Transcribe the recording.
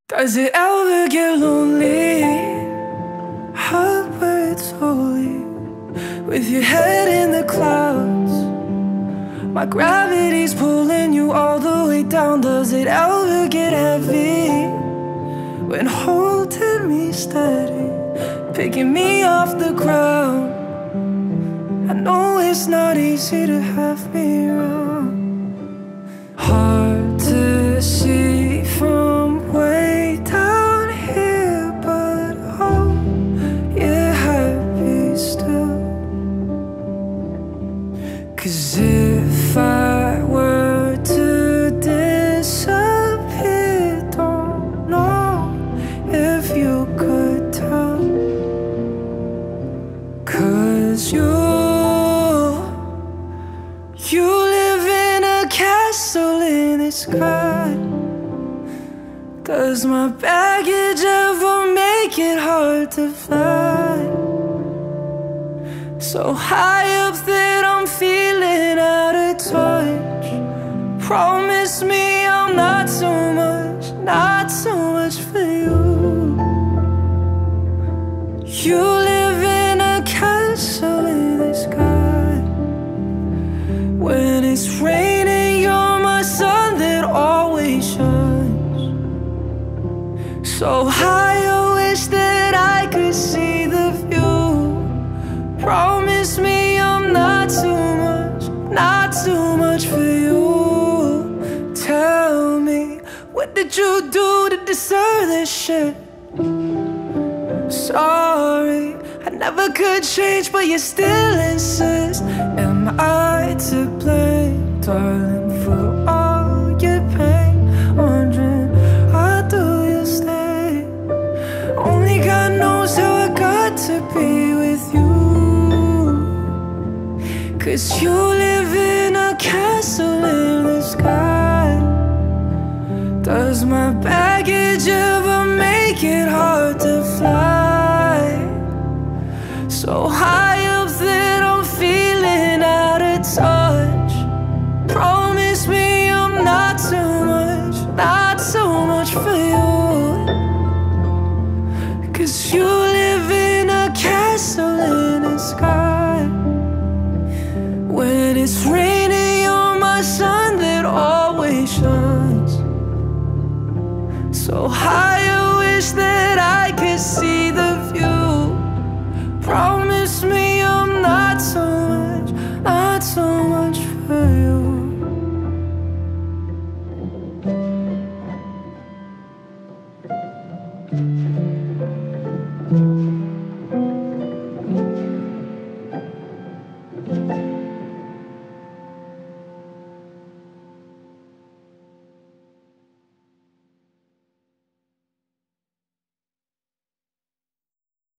Does it ever get lonely out where it's holy, with your head in the clouds? My gravity's pulling you all the way down. Does it ever get heavy when holding me steady, picking me off the ground? I know it's not easy to have me around. Hard to see from way down here, but oh, you're happy still. 'Cause if I were to disappear, don't know if you could tell. 'Cause you live in a castle in the sky. Does my baggage ever make it hard to fly? So high up that I'm feeling out of touch. Promise me I'm not so much for you. You live in a castle in the sky. When it's raining, you're my sun that always shines. So high, I wish that I could see the view. Promise me I'm not too much for you. Tell me, what did you do to deserve this shit? Sorry, I never could change, but you still insist. Am I to blame, darling, for all your pain? Wondering, why do you stay? Only God knows how I got to be with you. 'Cause you live in a castle in the sky. Does my baggage ever make it hard to fly? So high up that I'm feeling out of touch. Promise me I'm not so much for you. 'Cause you live in a castle in the sky. When it's raining, you're my sun that always shines. So high, I wish that I could see the view. Promise me I'm not so much for you.